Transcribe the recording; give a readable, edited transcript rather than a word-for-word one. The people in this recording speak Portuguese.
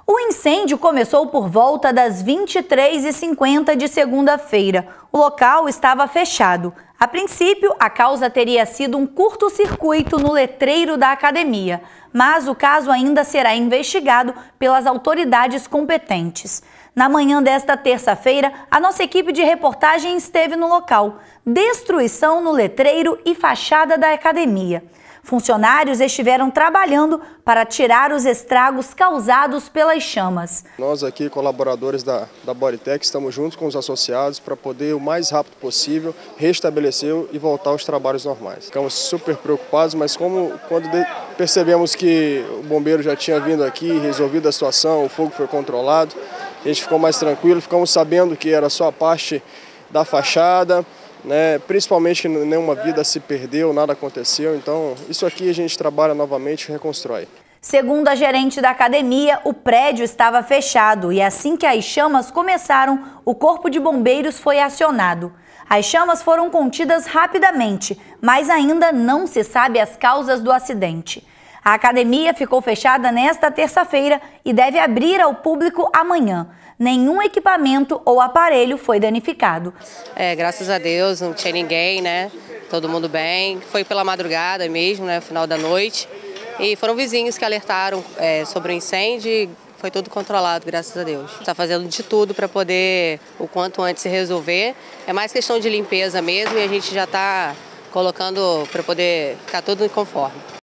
O incêndio começou por volta das 23h50 de segunda-feira. O local estava fechado. A princípio, a causa teria sido um curto-circuito no letreiro da academia, mas o caso ainda será investigado pelas autoridades competentes. Na manhã desta terça-feira, a nossa equipe de reportagem esteve no local. Destruição no letreiro e fachada da academia. Funcionários estiveram trabalhando para tirar os estragos causados pelas chamas. Nós aqui, colaboradores da Bodytech, estamos juntos com os associados para poder, o mais rápido possível, restabelecer e voltar aos trabalhos normais. Ficamos super preocupados, mas quando percebemos que o bombeiro já tinha vindo aqui, resolvido a situação, o fogo foi controlado, a gente ficou mais tranquilo, ficamos sabendo que era só a parte da fachada, principalmente que nenhuma vida se perdeu, nada aconteceu, então isso aqui a gente trabalha novamente e reconstrói. Segundo a gerente da academia, o prédio estava fechado e assim que as chamas começaram, o corpo de bombeiros foi acionado. As chamas foram contidas rapidamente, mas ainda não se sabe as causas do acidente. A academia ficou fechada nesta terça-feira e deve abrir ao público amanhã. Nenhum equipamento ou aparelho foi danificado. Graças a Deus, não tinha ninguém, Todo mundo bem. Foi pela madrugada mesmo, final da noite. E foram vizinhos que alertaram sobre o incêndio e foi tudo controlado, graças a Deus. Está fazendo de tudo para poder, o quanto antes, se resolver. É mais questão de limpeza mesmo e a gente já está colocando para poder ficar tudo conforme.